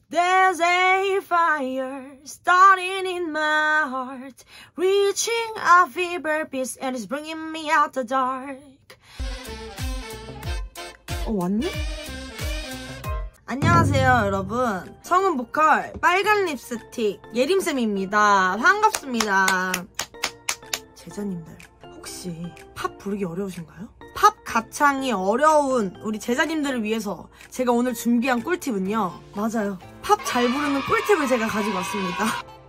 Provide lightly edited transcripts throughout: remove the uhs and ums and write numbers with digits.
There's a fire starting in my heart, reaching a fever pitch and it's bringing me out the dark. 왔니? 안녕하세요 여러분, 성은 보컬 빨간 립스틱 예림쌤입니다. 반갑습니다. 제자님들 혹시 팝 부르기 어려우신가요? 팝 가창이 어려운 우리 제자님들을 위해서 제가 오늘 준비한 꿀팁은요, 맞아요, 팝 잘 부르는 꿀팁을 제가 가지고 왔습니다.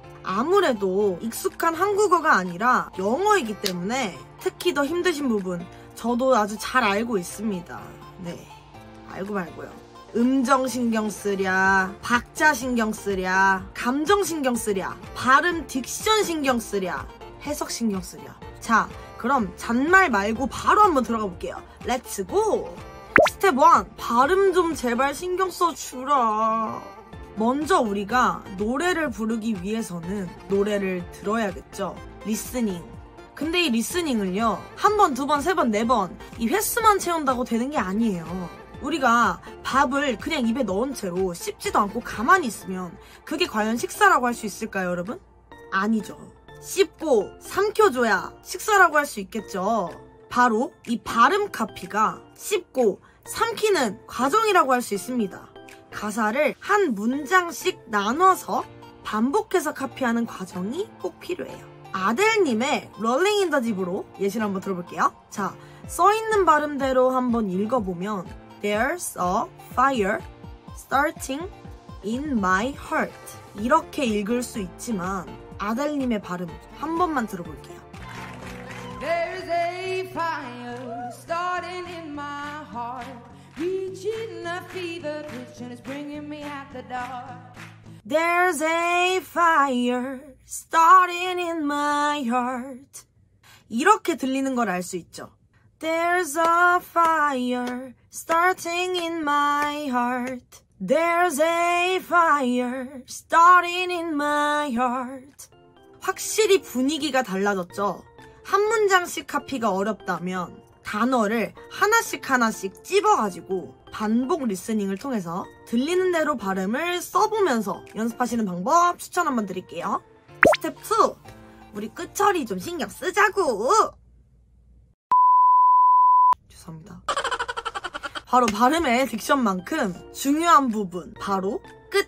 아무래도 익숙한 한국어가 아니라 영어이기 때문에 특히 더 힘드신 부분 저도 아주 잘 알고 있습니다. 네, 알고 말고요. 음정 신경 쓰랴, 박자 신경 쓰랴, 감정 신경 쓰랴, 발음 딕션 신경 쓰랴, 해석 신경 쓰랴. 자, 그럼 잔말 말고 바로 한번 들어가 볼게요. 렛츠고! 스텝 1! 발음 좀 제발 신경 써주라. 먼저 우리가 노래를 부르기 위해서는 노래를 들어야겠죠. 리스닝. 근데 이 리스닝을요, 한 번, 두 번, 세 번, 네 번 이 횟수만 채운다고 되는 게 아니에요. 우리가 밥을 그냥 입에 넣은 채로 씹지도 않고 가만히 있으면 그게 과연 식사라고 할 수 있을까요, 여러분? 아니죠. 씹고 삼켜줘야 식사라고 할 수 있겠죠. 바로 이 발음 카피가 씹고 삼키는 과정이라고 할 수 있습니다. 가사를 한 문장씩 나눠서 반복해서 카피하는 과정이 꼭 필요해요. 아델님의 Rolling in the Deep으로 예시를 한번 들어볼게요. 자, 써있는 발음대로 한번 읽어보면 There's a fire starting in my heart, 이렇게 읽을 수 있지만 아델님의 발음 한 번만 들어볼게요. There's a fire starting in my heart, reaching a fever pitch and it's bringing me out the dark. There's a fire starting in my heart, 이렇게 들리는 걸 알 수 있죠. There's a fire starting in my heart. There's a fire starting in my heart. 확실히 분위기가 달라졌죠. 한 문장씩 카피가 어렵다면 단어를 하나씩 하나씩 찝어가지고 반복 리스닝을 통해서 들리는 대로 발음을 써보면서 연습하시는 방법 추천 한번 드릴게요. 스텝 2! 우리 끝처리 좀 신경 쓰자고! 죄송합니다. 바로 발음의 딕션만큼 중요한 부분, 바로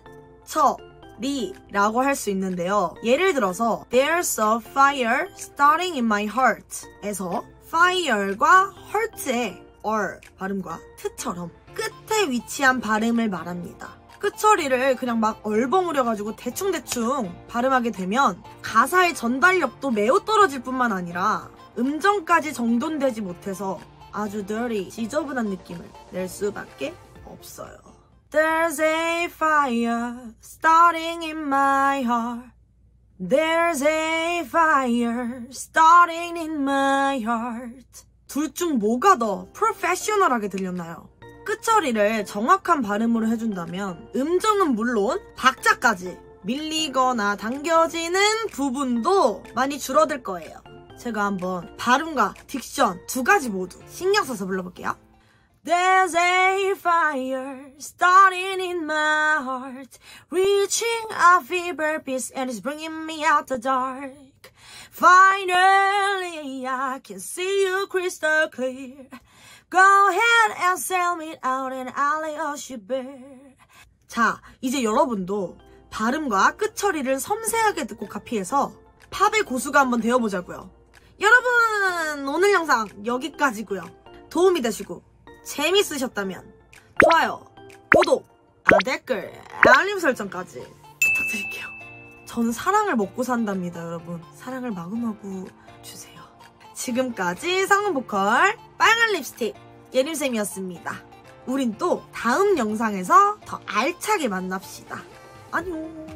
끝처리라고 할 수 있는데요. 예를 들어서 There's a fire starting in my heart 에서 fire과 heart의 or 발음과 t처럼 끝에 위치한 발음을 말합니다. 끝처리를 그냥 막 얼버무려가지고 대충대충 발음하게 되면 가사의 전달력도 매우 떨어질 뿐만 아니라 음정까지 정돈되지 못해서 아주 dirty, 지저분한 느낌을 낼 수밖에 없어요. There's a fire starting in my heart. There's a fire starting in my heart. 둘 중 뭐가 더 프로페셔널하게 들렸나요? 끝처리를 정확한 발음으로 해준다면 음정은 물론 박자까지 밀리거나 당겨지는 부분도 많이 줄어들 거예요. 제가 한번 발음과 딕션 두 가지 모두 신경 써서 불러볼게요. There's a fire starting in my heart, reaching a fever pitch and it's bringing me out the dark. Finally I can see you crystal clear. Go ahead and sell me out and I'll lay a ship bare. 자, 이제 여러분도 발음과 끝처리를 섬세하게 듣고 카피해서 팝의 고수가 한번 되어보자고요. 여러분, 오늘 영상 여기까지고요. 도움이 되시고 재밌으셨다면 좋아요, 구독, 댓글, 알림 설정까지 부탁드릴게요. 저는 사랑을 먹고 산답니다, 여러분. 사랑을 마구마구 주세요. 지금까지 성은 보컬 빨간 립스틱 예림쌤이었습니다. 우린 또 다음 영상에서 더 알차게 만납시다. 안녕.